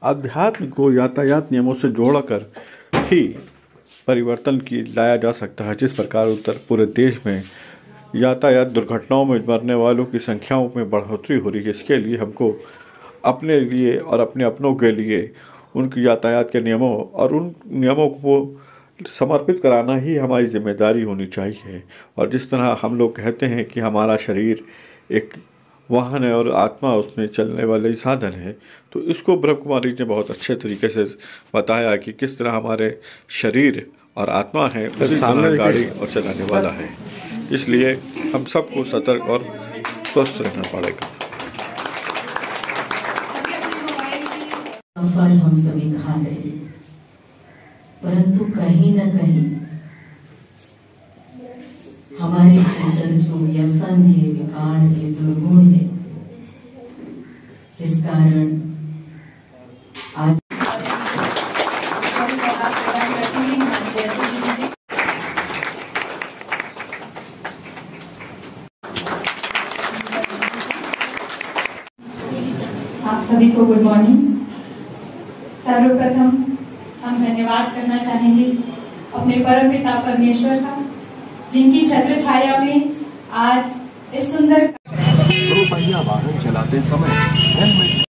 अध्यात्म को यातायात नियमों से जोड़कर ही परिवर्तन की लाया जा सकता है। जिस प्रकार उत्तर पूरे देश में यातायात दुर्घटनाओं में मरने वालों की संख्याओं में बढ़ोतरी हो रही है, इसके लिए हमको अपने लिए और अपने अपनों के लिए उनकी यातायात के नियमों और उन नियमों को समर्पित कराना ही हमारी जिम्मेदारी होनी चाहिए। और जिस तरह हम लोग कहते हैं कि हमारा शरीर एक वाहन है और आत्मा उसमें चलने वाले साधन है, तो इसको ब्रह्म कुमारी ने बहुत अच्छे तरीके से बताया कि किस तरह हमारे शरीर और आत्मा है उसी तरह गाड़ी और चलाने वाला है। इसलिए हम सबको सतर्क और स्वस्थ रहना पड़ेगा। फल हम सभी खा रहे, परंतु कहीं न कहीं हमारे अंदर जो व्यसन है, विकार है, दुर्गुण है, जिस कारण आज आप सभी को गुड मॉर्निंग। सर्वप्रथम हम धन्यवाद करना चाहेंगे अपने परम पिता परमेश्वर का, जिनकी छत्र छाया में आज इस सुंदर दो पहिया वाहन चलाते समय हेलमेट